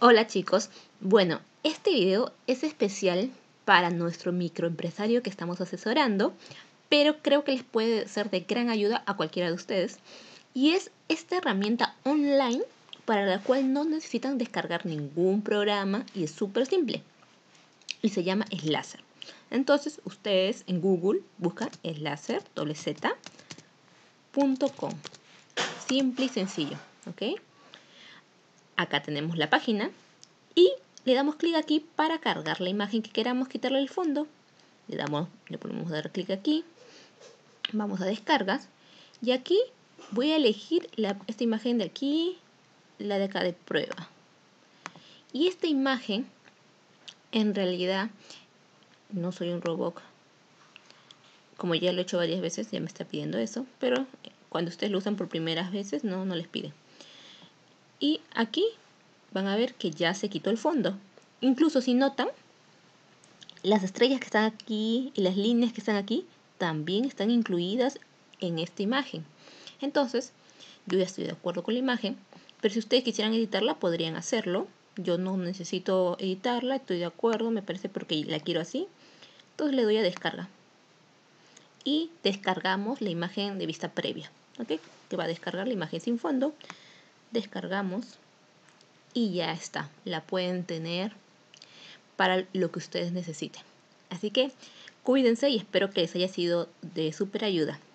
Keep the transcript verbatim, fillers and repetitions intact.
Hola chicos, bueno, este video es especial para nuestro microempresario que estamos asesorando, pero creo que les puede ser de gran ayuda a cualquiera de ustedes. Y es esta herramienta online para la cual no necesitan descargar ningún programa y es súper simple. Y se llama Slasher. Entonces ustedes en Google buscan Slasher, doble Z, punto com. Simple y sencillo, ¿ok? Acá tenemos la página y le damos clic aquí para cargar la imagen que queramos quitarle el fondo. Le damos, le podemos dar clic aquí, vamos a descargas y aquí voy a elegir la, esta imagen de aquí, la de acá de prueba. Y esta imagen, en realidad, no soy un robot. Como ya lo he hecho varias veces, ya me está pidiendo eso, pero cuando ustedes lo usan por primeras veces, no, no les pide. Y aquí van a ver que ya se quitó el fondo. Incluso si notan, las estrellas que están aquí y las líneas que están aquí también están incluidas en esta imagen. Entonces, yo ya estoy de acuerdo con la imagen, pero si ustedes quisieran editarla, podrían hacerlo. Yo no necesito editarla, estoy de acuerdo, me parece porque la quiero así. Entonces le doy a descarga. Y descargamos la imagen de vista previa, ¿ok? Que va a descargar la imagen sin fondo. Descargamos y ya está. La pueden tener para lo que ustedes necesiten. Así que cuídense y espero que les haya sido de súper ayuda.